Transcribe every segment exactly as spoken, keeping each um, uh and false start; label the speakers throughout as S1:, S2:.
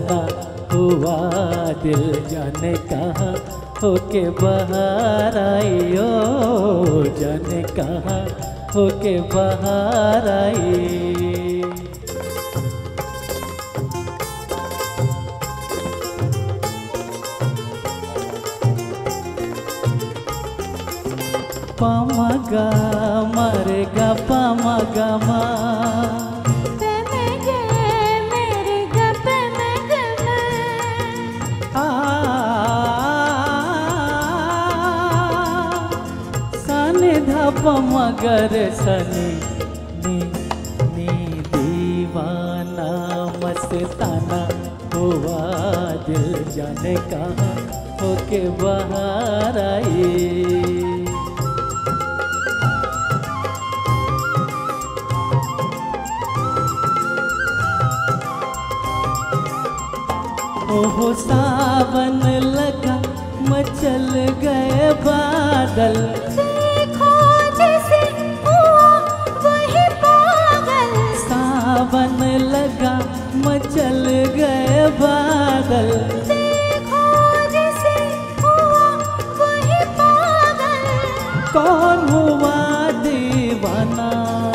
S1: मस्ताना हुआ दिल जाने कहाँ होके बाहर आई ओ जाने कहाँ होके बाहर आई। पामगा मरेगा पामगा मा
S2: पे में गे मेरे ग पे में ग
S1: आ सने धप मगर सने नी नी दीवाना मस्ताना हुआ दिल जाने कहाँ होके बाहर आई। ओहो सावन लगा मचल गए बादल
S2: देखो जैसे हुआ वही पागल।
S1: सावन लगा मचल गए बादल
S2: देखो जैसे हुआ वही पागल।
S1: कौन हुआ दीवाना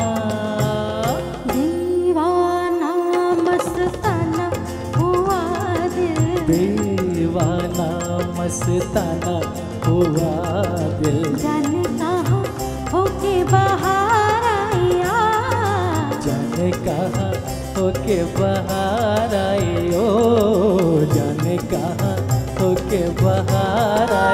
S2: दीवाना मस्ताना हुआ दिल।
S1: दीवाना मस्ताना हुआ दिल
S2: जाने कहाँ होके बाहर आया।
S1: जाने कहाँ होके बाहर आई ओ जाने कहाँ होके बाहर आई।